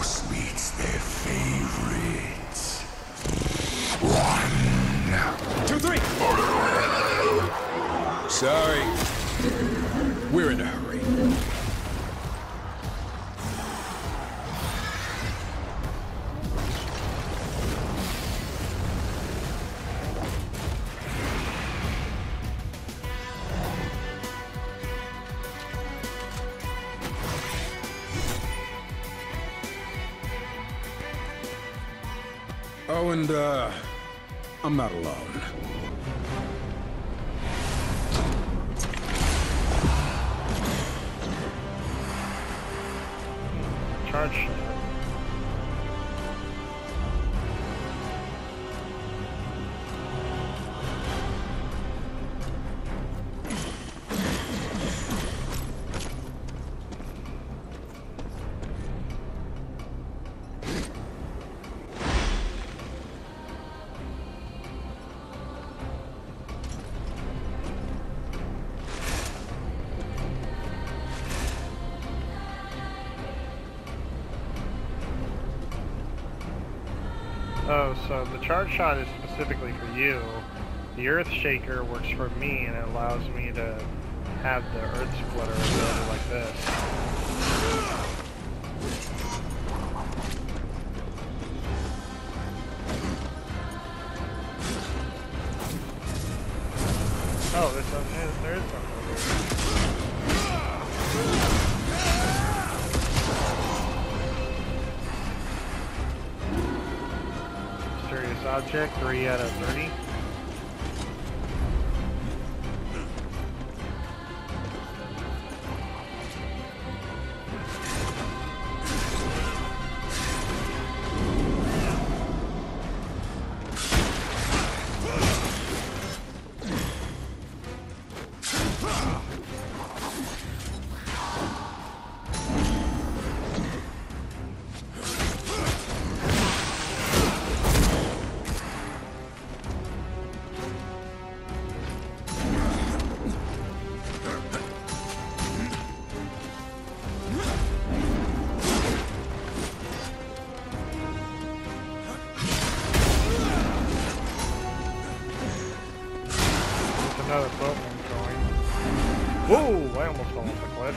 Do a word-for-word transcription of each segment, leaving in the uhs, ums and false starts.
force meets their favorites. One. Two, three. Sorry. We're in a hurry. Oh, and, uh, I'm not alone. Charge. Oh, so the charge shot is specifically for you. The Earth Shaker works for me, and it allows me to have the Earth Splitter ability like this. Oh, there's something. There is something. Mysterious object, three out of thirty. Another boatman going. Whoa! I almost fell off the cliff.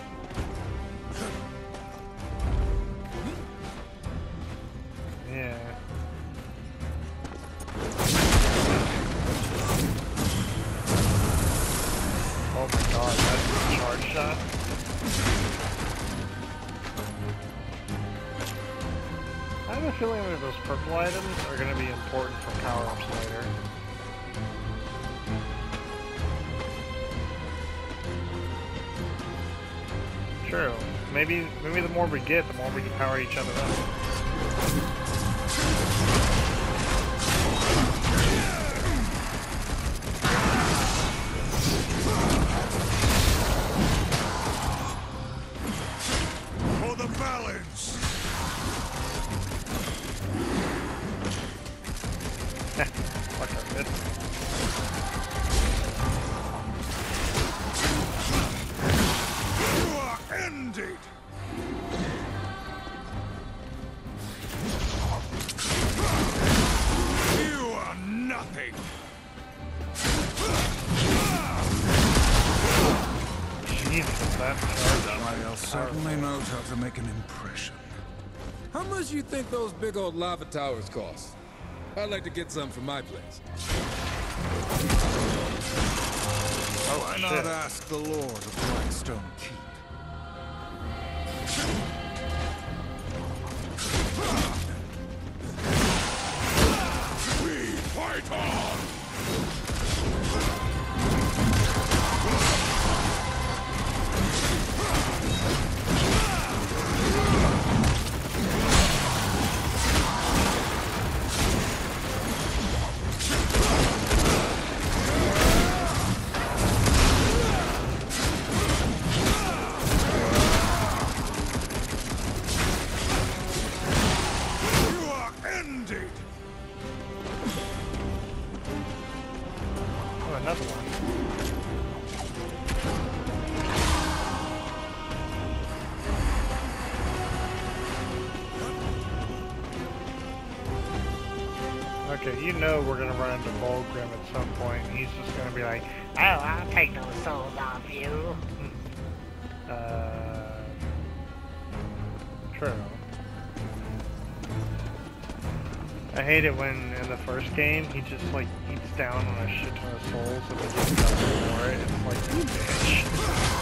Yeah. Oh my god, that's a charge shot. I have a feeling that those purple items are going to be important for power-ups later. True. Maybe maybe the more we get, the more we can power each other up. For the balance. Fuck our bit. Ended. You are nothing. Jesus, that charge. I'll certainly knows how to make an impression. How much you think those big old lava towers cost? I'd like to get some for my place. Oh, Why shit. not ask the Lord of Blackstone Keep? We fight on! Okay, you know we're gonna run into Volgrim at some point, and he's just gonna be like, "Oh, I'll take those souls off you." Uh, true. I hate it when in the first game he just like eats down on a shit ton of souls and then gets nothing for it. It's like, you bitch.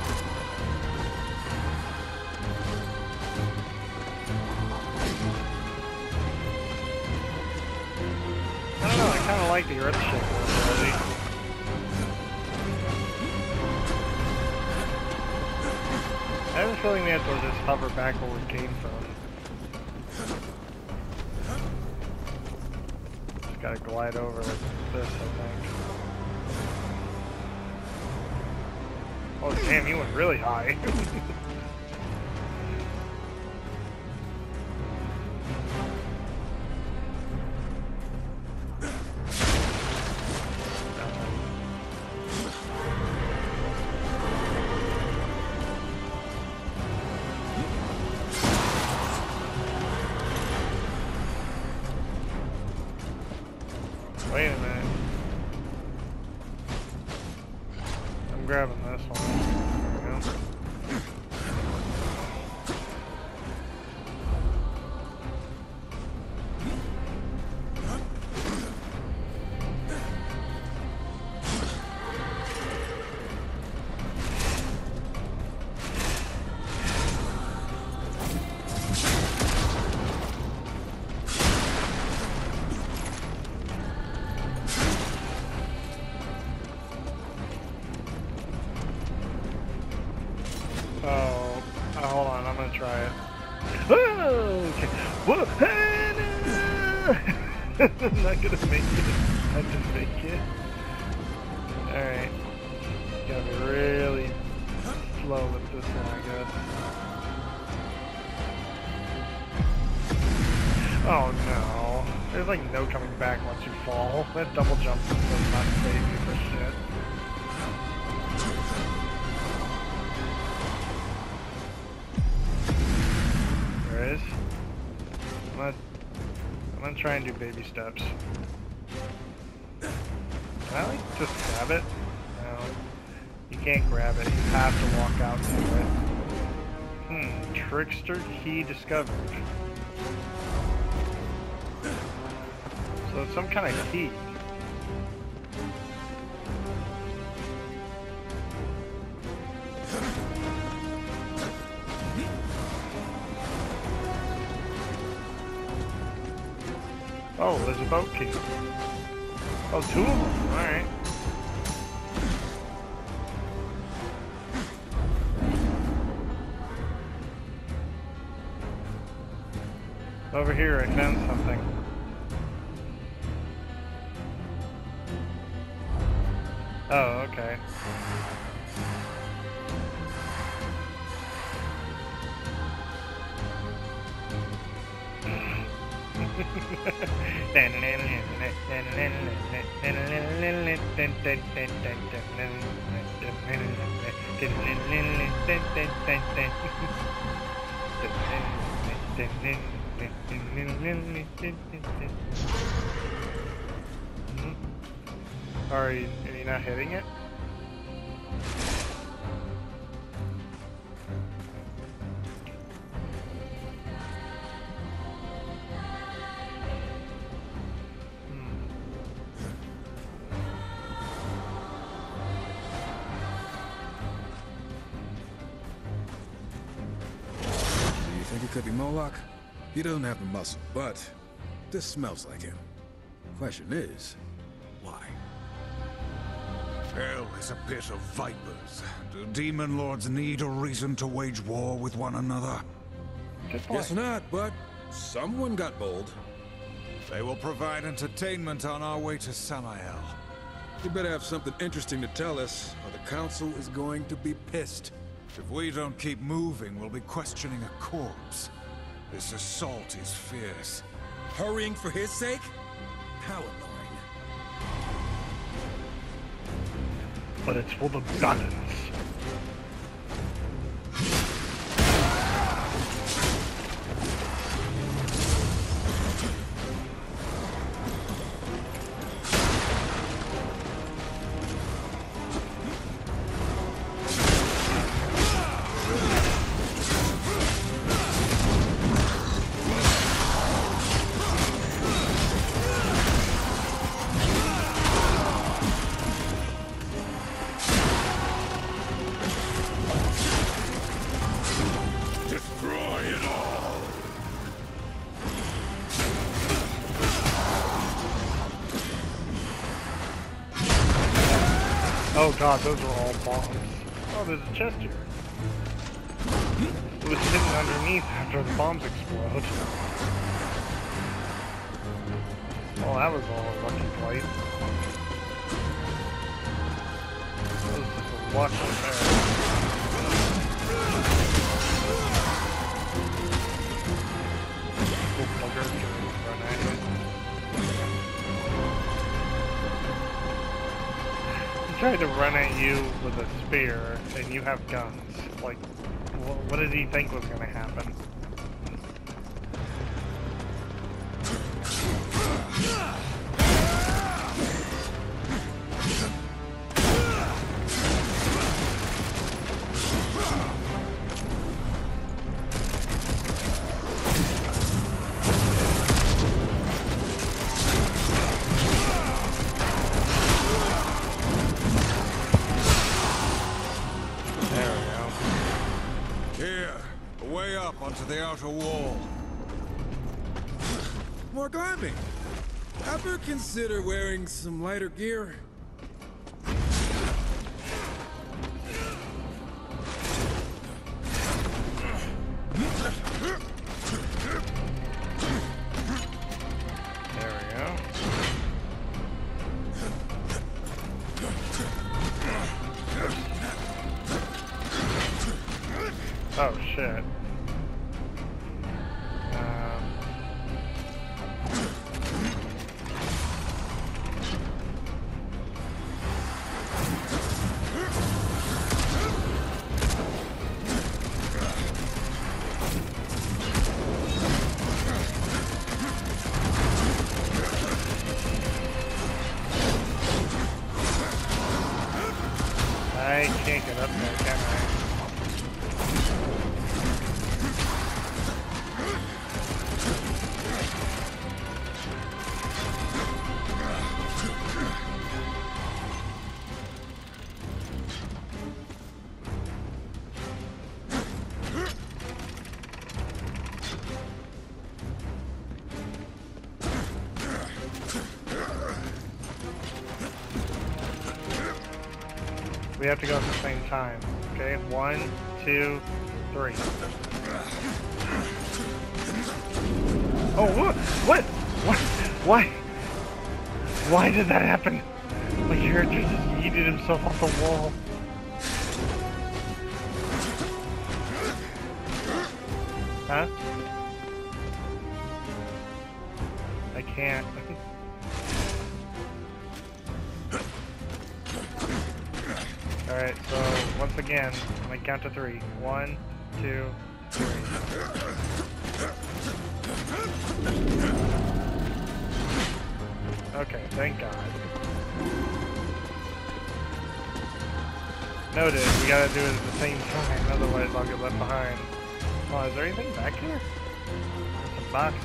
I don't know, I kinda like the Earth Shaker ability. I have a feeling we have to just hover back where we came from. Just gotta glide over like this, I think. Oh damn, he went really high. Wait a minute. I'm grabbing this one. There we go. Oh, oh, hold on, I'm gonna try it. Oh, okay. Whoa, I'm not gonna make it. I just make it. Alright. Gotta be really slow with this one, I guess. Oh no. There's like no coming back once you fall. That double jump does not save you for shit. There is. I'm gonna, I'm gonna try and do baby steps. Can I like just grab it? No. You can't grab it. You have to walk out to it. Hmm. Trickster key discovered. So it's some kind of key. Oh, there's a boat key. Oh, two of them. Alright. Over here, I found something. Oh, okay. Are you, are you not hitting it? Think it could be Moloch? He doesn't have the muscle, but this smells like him. Question is, why? Hell is a pit of vipers. Do demon lords need a reason to wage war with one another? Good point. Guess not, but someone got bold. They will provide entertainment on our way to Samael. You better have something interesting to tell us, or the council is going to be pissed. If we don't keep moving, we'll be questioning a corpse. This assault is fierce. Hurrying for his sake? How annoying. But it's for the balance. Oh god, those are all bombs. Oh, there's a chest here. It was hidden underneath after the bombs explode. Oh, that was all a lucky flight. That was just a luck right there. Little bugger can run at you. He tried to run at you with a spear, and you have guns. Like, wh what did he think was going to happen? Onto the outer wall. More climbing. Ever consider wearing some lighter gear? There we go. Oh shit. I can't get up there, can I? We have to go at the same time. Okay, one, two, three. Oh, what? What? What? Why? Why did that happen? My character just yeeted himself off the wall. Huh? I can't. Alright, so once again, I'm gonna count to three. One, two, three. Okay, thank God. Noted, we gotta do it at the same time, otherwise I'll get left behind. Oh, is there anything back here? There's some boxes.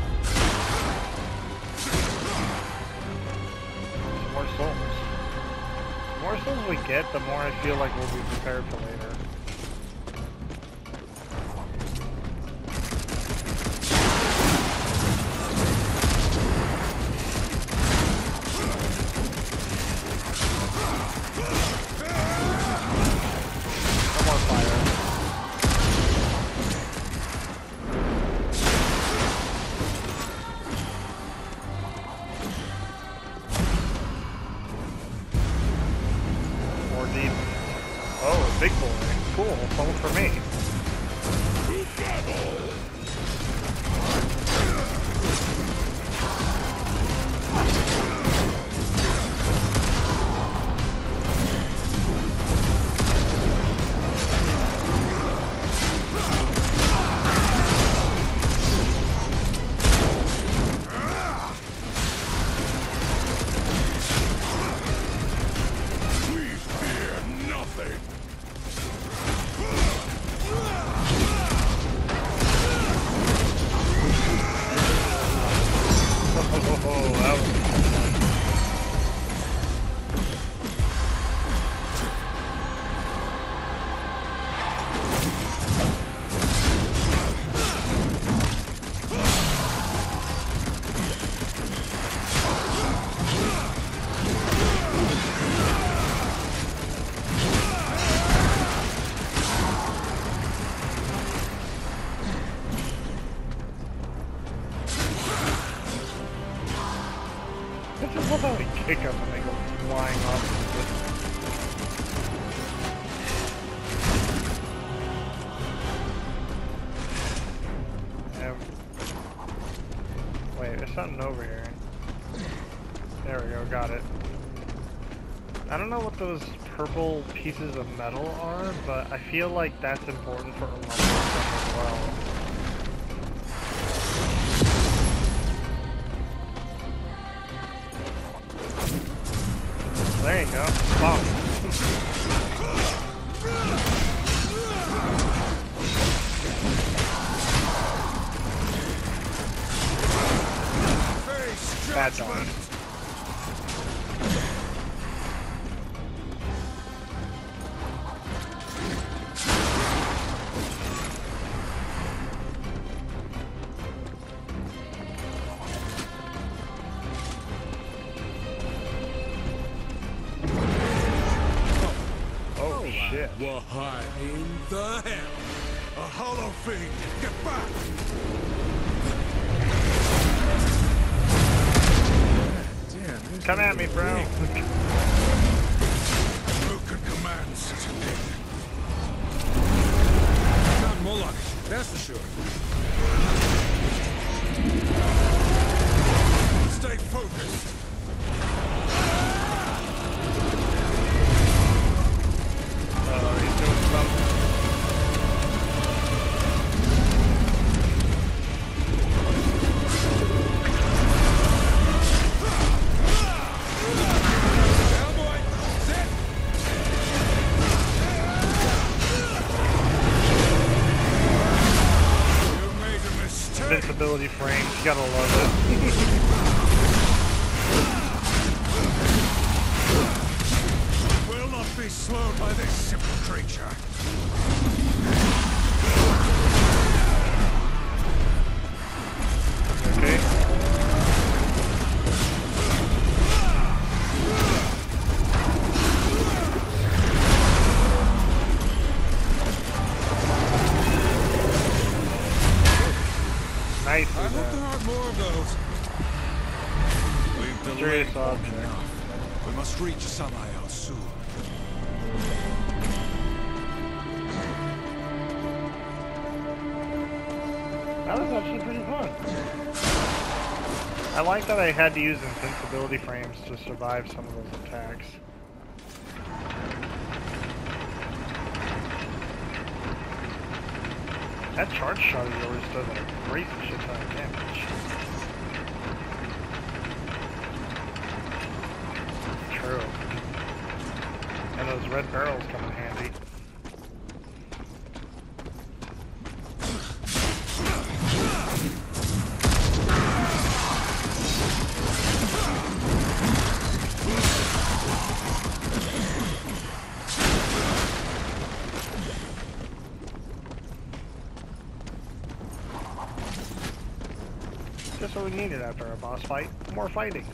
Some more souls. The more souls we get, the more I feel like we'll be prepared for later. No more fire. More deep. Oh, a big boy. hiccup and they go flying off into the distance. Um, wait, there's something over here. There we go, got it. I don't know what those purple pieces of metal are, but I feel like that's important for a level stuff as well. There you go. Wow. Bad dog. What in the hell? A hollow fiend! Get back! Damn, Come at me, bro. Who can command such a thing? Not Moloch, that's for sure. Stay focused! Invincibility frames, you gotta love it. Will not be slowed by this simple creature. Okay. Nice. I hope there aren't more of those. We've Mysterious delayed long object. enough. We must reach Samael soon. That was actually pretty fun. I like that I had to use invincibility frames to survive some of those attacks. That charge shot of yours does a crazy shit ton of damage. True. And those red barrels come in handy. Just what we needed after a boss fight. More fighting.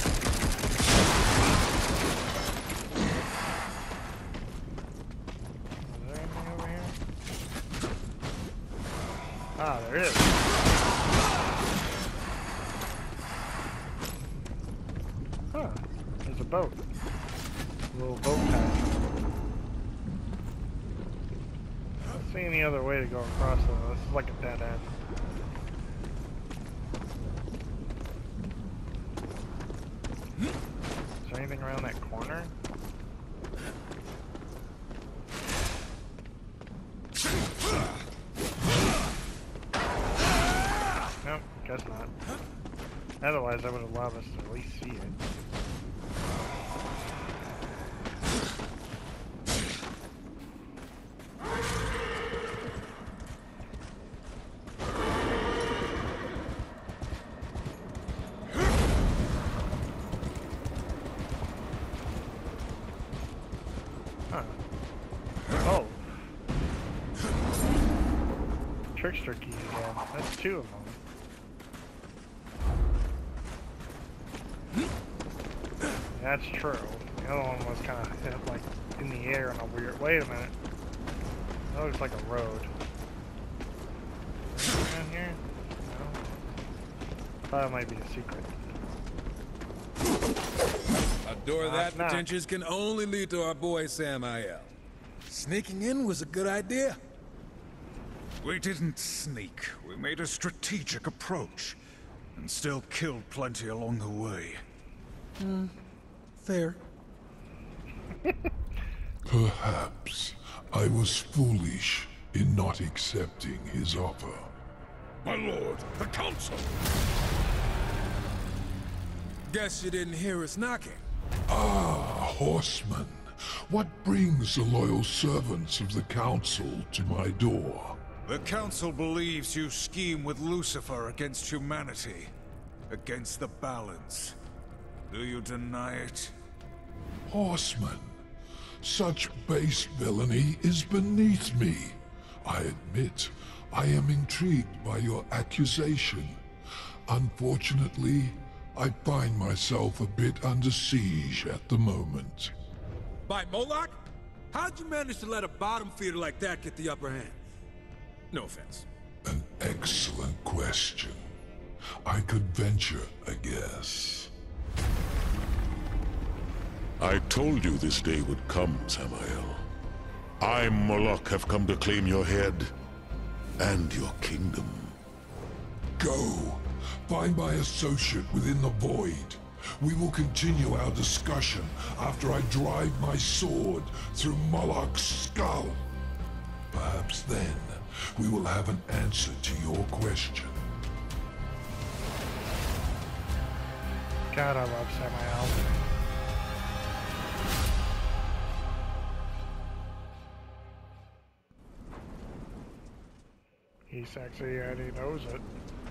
Is there anything over here? Ah, there is. Huh. There's a boat. A little boat path. I don't see any other way to go across though. This is like a dead end. Is there anything around that corner? Nope, guess not. Otherwise, that would allow us to at least see it. Oh. Trickster key again. That's two of them. That's true. The other one was kind of like in the air in a weird. Wait a minute. That looks like a road. Anything down here? No. Thought it might be a secret. Door Knock, that knock. pretentious can only lead to our boy Samael. Sneaking in was a good idea. We didn't sneak. We made a strategic approach. And still killed plenty along the way. Fair. Perhaps I was foolish in not accepting his offer. My lord, the council! Guess you didn't hear us knocking. Ah, horseman. What brings the loyal servants of the council to my door? The council believes you scheme with Lucifer against humanity. Against the balance. Do you deny it? Horseman, such base villainy is beneath me. I admit, I am intrigued by your accusation. Unfortunately, I find myself a bit under siege at the moment. By Moloch? How'd you manage to let a bottom feeder like that get the upper hand? No offense. An excellent question. I could venture a guess. I told you this day would come, Samael. I, Moloch, have come to claim your head and your kingdom. Go. Find my associate within the void. We will continue our discussion after I drive my sword through Moloch's skull. Perhaps then we will have an answer to your question. God, I love Samael. He's sexy and he knows it.